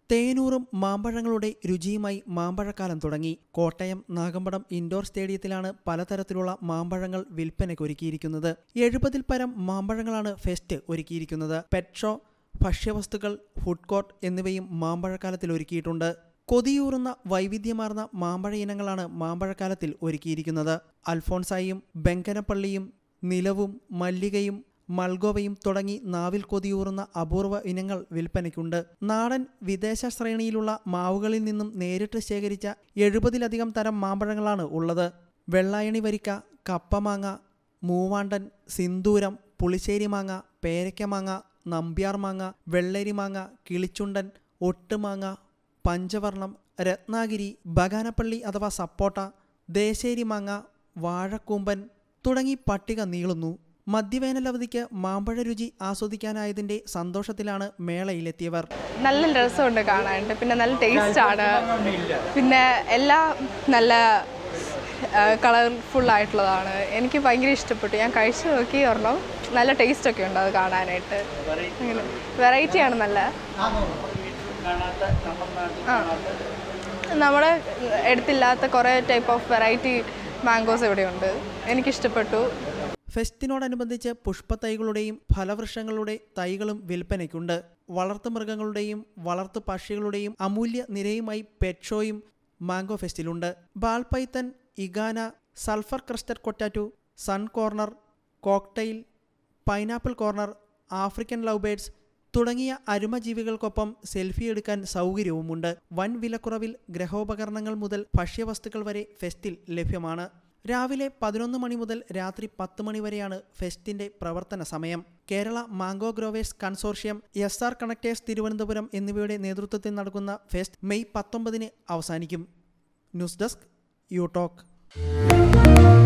തേനൂറും മാമ്പഴങ്ങളുടെ രുചിയുമായി മാമ്പഴക്കാലം തുടങ്ങി. കോട്ടയം നാഗമ്പടം ഇൻഡോർ സ്റ്റേഡിയത്തിലാണ് പലതരത്തിലുള്ള മാമ്പഴങ്ങൾ വിൽപ്പനയ്ക്കൊരുക്കിയിരിക്കുന്നത്. 70-ൽ പരം മാമ്പഴങ്ങളാണ് ഫെസ്റ്റ് ഒരുക്കിയിരിക്കുന്നത്. പെറ്റ് ഷോ, ഭക്ഷ്യവസ്തുക്കൾ, ഫുഡ് കോർട്ട് എന്നിവയും മാമ്പഴക്കാലത്തിൽ ഒരുക്കിയിട്ടുണ്ട്. കൊതിയൂറുന്ന വൈവിധ്യമാർന്ന മാമ്പഴ ഇനങ്ങളാണ് മാമ്പഴക്കാലത്തിൽ ഒരുക്കിയിരിക്കുന്നത്. അൽഫോൺസായും ബെങ്കനപ്പള്ളിയും നിലവും മല്ലികയും മൽഗോവയും തുടങ്ങി നാവിൽ കൊതിയൂറുന്ന അപൂർവ ഇനങ്ങൾ വിൽപ്പനയ്ക്കുണ്ട്. നാടൻ വിദേശ ശ്രേണിയിലുള്ള മാവുകളിൽ നിന്നും നേരിട്ട് ശേഖരിച്ച 70-ലധികം തരം മാമ്പഴങ്ങളാണ് ഉള്ളത്. വെള്ളായണി വരിക്ക, കപ്പമാങ്ങ, മൂവാണ്ടൻ, സിന്ദൂരം, പുളിശ്ശേരി മാങ്ങ, പേരയ്ക്കമാങ്ങ, നമ്പ്യാർ മാങ്ങ, വെള്ളരി മാങ്ങ, കിളിച്ചുണ്ടൻ, ഒട്ടുമാങ്ങ, പഞ്ചവർണം, രത്നാഗിരി, ബഗാനപ്പള്ളി അഥവാ സപ്പോട്ട, ദേശേരി മാങ്ങ, വാഴക്കൂമ്പൻ തുടങ്ങി പട്ടിക നീളുന്നു. മധ്യവേനലവധിക്ക് മാമ്പഴ രുചി ആസ്വദിക്കാനായതിന്റെ സന്തോഷത്തിലാണ് മേളയിലെത്തിയവർ. നല്ല രസമുണ്ട് കാണാനുണ്ട്, പിന്നെ നല്ല ടേസ്റ്റാണ്, പിന്നെ എല്ലാം നല്ല കളർഫുൾ ആയിട്ടുള്ളതാണ്. എനിക്ക് ഭയങ്കര ഇഷ്ടപ്പെട്ടു. ഞാൻ കഴിച്ചു നോക്കി ഒരെണ്ണം. നല്ല ടേസ്റ്റൊക്കെ ഉണ്ട് അത് കാണാനായിട്ട്. അങ്ങനെ വെറൈറ്റിയാണ്. നല്ല നമ്മുടെ അടുത്തില്ലാത്ത കുറേ ടൈപ്പ് ഓഫ് വെറൈറ്റി മാംഗോസ് ഇവിടെയുണ്ട്. എനിക്കിഷ്ടപ്പെട്ടു. ഫെസ്റ്റിനോടനുബന്ധിച്ച് പുഷ്പത്തൈകളുടെയും ഫലവൃക്ഷങ്ങളുടെ തൈകളും വിൽപ്പനയ്ക്കുണ്ട്. വളർത്തുമൃഗങ്ങളുടെയും വളർത്തു പക്ഷികളുടെയും അമൂല്യ നിരയുമായി പെറ്റ് ഷോയും മാംഗോ ഫെസ്റ്റിലുണ്ട്. Ball python, iguana, sulphur crested cockatoo, sun conure, cockatiel, pineapple conure, African love birds തുടങ്ങിയ അരുമജീവികൾക്കൊപ്പം സെൽഫി എടുക്കാൻ സൗകര്യവുമുണ്ട്. വൻ വിലക്കുറവിൽ ഗ്രഹോപകരണങ്ങൾ മുതൽ ഭക്ഷ്യവസ്തുക്കൾ വരെ ഫെസ്റ്റിൽ ലഭ്യമാണ്. രാവിലെ 11 മണി മുതൽ രാത്രി 10 മണി വരെയാണ് ഫെസ്റ്റിന്റെ പ്രവർത്തന സമയം. Kerala mango growers consortium, SR connectors Thiruvananthapuram എന്നിവയുടെ നേതൃത്വത്തിൽ നടക്കുന്ന ഫെസ്റ്റ് മെയ് 19-ന് അവസാനിക്കും. News desk, U talk.